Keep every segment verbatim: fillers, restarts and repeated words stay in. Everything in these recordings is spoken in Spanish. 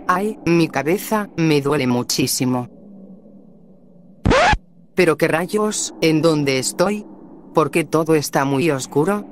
Ay, mi cabeza, me duele muchísimo. ¿Pero qué rayos? ¿En dónde estoy? ¿Por qué todo está muy oscuro?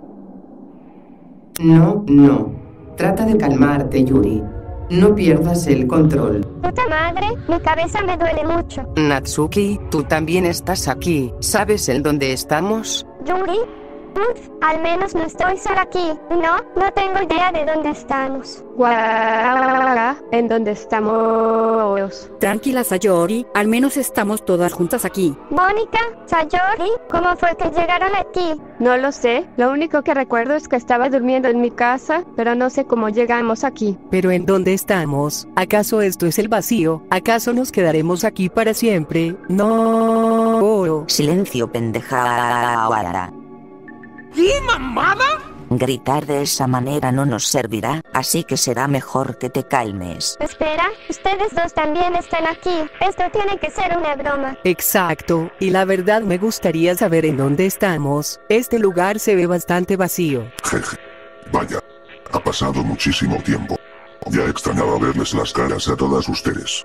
No, no. Trata de calmarte, Yuri. No pierdas el control. Puta madre, mi cabeza me duele mucho. Natsuki, tú también estás aquí. ¿Sabes en dónde estamos? Yuri, uf, al menos no estoy sola aquí. No, no tengo idea de dónde estamos. Guau, ¿en dónde estamos? Tranquila, Sayori, al menos estamos todas juntas aquí. Mónica, Sayori, ¿cómo fue que llegaron aquí? No lo sé, lo único que recuerdo es que estaba durmiendo en mi casa, pero no sé cómo llegamos aquí. ¿Pero en dónde estamos? ¿Acaso esto es el vacío? ¿Acaso nos quedaremos aquí para siempre? No. Silencio, pendeja. ¿Qué mamada? Gritar de esa manera no nos servirá, así que será mejor que te calmes. Espera, ustedes dos también están aquí. Esto tiene que ser una broma. Exacto, y la verdad me gustaría saber en dónde estamos. Este lugar se ve bastante vacío. Jeje. Vaya, ha pasado muchísimo tiempo. Ya extrañaba verles las caras a todas ustedes.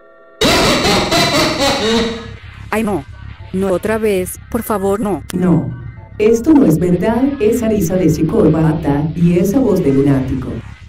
Ay, no. No otra vez, por favor, no. No. Esto no es verdad, esa risa de psicópata y esa voz de lunático.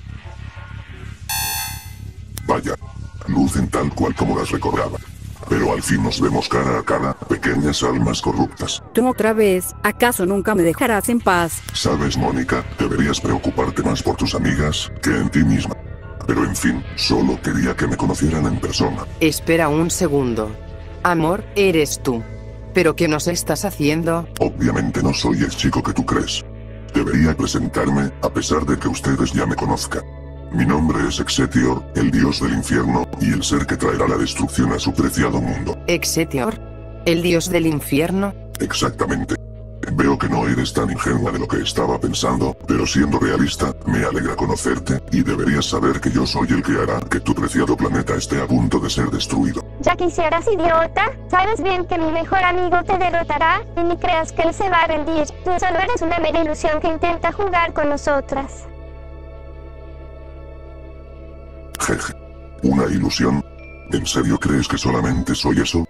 Vaya, lucen tal cual como las recordaba. Pero al fin nos vemos cara a cara, pequeñas almas corruptas. Tú otra vez, ¿acaso nunca me dejarás en paz? Sabes, Mónica, deberías preocuparte más por tus amigas que en ti misma. Pero en fin, solo quería que me conocieran en persona. Espera un segundo. Amor, eres tú. ¿Pero qué nos estás haciendo? Obviamente no soy el chico que tú crees. Debería presentarme, a pesar de que ustedes ya me conozcan. Mi nombre es Exetior, el dios del infierno, y el ser que traerá la destrucción a su preciado mundo. ¿Exetior? ¿El dios del infierno? Exactamente. Veo que no eres tan ingenua de lo que estaba pensando, pero siendo realista, me alegra conocerte, y deberías saber que yo soy el que hará que tu preciado planeta esté a punto de ser destruido. Ya quisieras, idiota. Sabes bien que mi mejor amigo te derrotará, y ni creas que él se va a rendir. Tú solo eres una mera ilusión que intenta jugar con nosotras. Jeje. ¿Una ilusión? ¿En serio crees que solamente soy eso?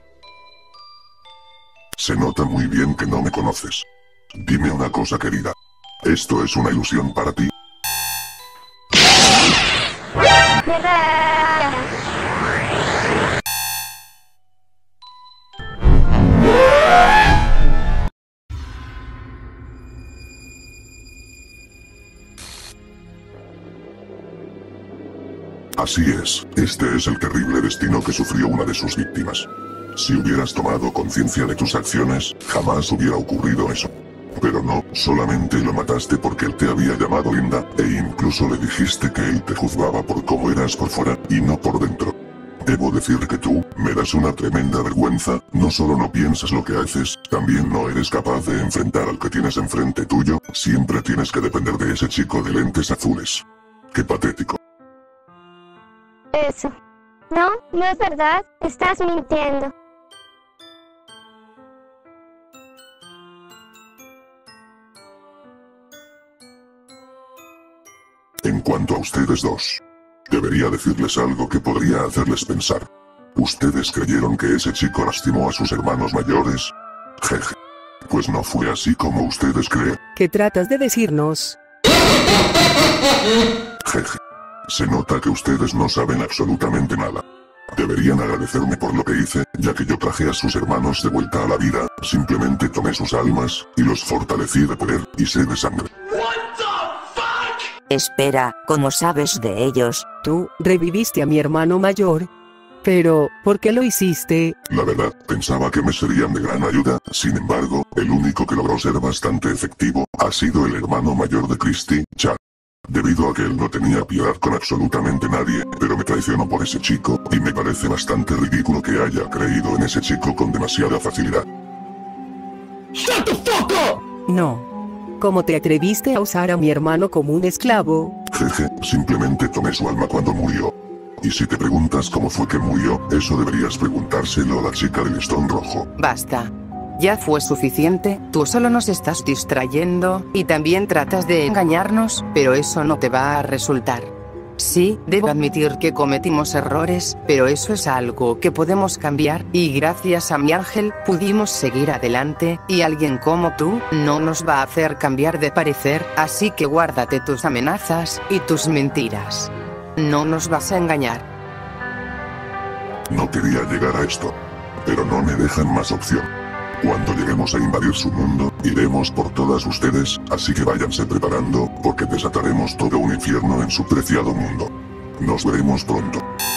Se nota muy bien que no me conoces. Dime una cosa, querida. ¿Esto es una ilusión para ti? Así es, este es el terrible destino que sufrió una de sus víctimas. Si hubieras tomado conciencia de tus acciones, jamás hubiera ocurrido eso. Pero no, solamente lo mataste porque él te había llamado linda, e incluso le dijiste que él te juzgaba por cómo eras por fuera, y no por dentro. Debo decir que tú, me das una tremenda vergüenza, no solo no piensas lo que haces, también no eres capaz de enfrentar al que tienes enfrente tuyo, siempre tienes que depender de ese chico de lentes azules. Qué patético. Eso. No, no es verdad, estás mintiendo. En cuanto a ustedes dos, debería decirles algo que podría hacerles pensar. ¿Ustedes creyeron que ese chico lastimó a sus hermanos mayores? Jeje. Pues no fue así como ustedes creen. ¿Qué tratas de decirnos? Jeje. Se nota que ustedes no saben absolutamente nada. Deberían agradecerme por lo que hice, ya que yo traje a sus hermanos de vuelta a la vida, simplemente tomé sus almas, y los fortalecí de poder, y sed de sangre. Espera, ¿cómo sabes de ellos? Tú reviviste a mi hermano mayor. Pero, ¿por qué lo hiciste? La verdad, pensaba que me serían de gran ayuda, sin embargo, el único que logró ser bastante efectivo, ha sido el hermano mayor de Christy, Chad. Debido a que él no tenía piedad con absolutamente nadie, pero me traicionó por ese chico, y me parece bastante ridículo que haya creído en ese chico con demasiada facilidad. ¡Shut the fuck up! No. ¿Cómo te atreviste a usar a mi hermano como un esclavo? Jeje, simplemente tomé su alma cuando murió. Y si te preguntas cómo fue que murió, eso deberías preguntárselo a la chica del listón rojo. Basta. Ya fue suficiente, tú solo nos estás distrayendo, y también tratas de engañarnos, pero eso no te va a resultar. Sí, debo admitir que cometimos errores, pero eso es algo que podemos cambiar, y gracias a mi ángel, pudimos seguir adelante, y alguien como tú, no nos va a hacer cambiar de parecer, así que guárdate tus amenazas, y tus mentiras. No nos vas a engañar. No quería llegar a esto, pero no me dejan más opción. Cuando lleguemos a invadir su mundo, iremos por todas ustedes, así que váyanse preparando, porque desataremos todo un infierno en su preciado mundo. Nos veremos pronto.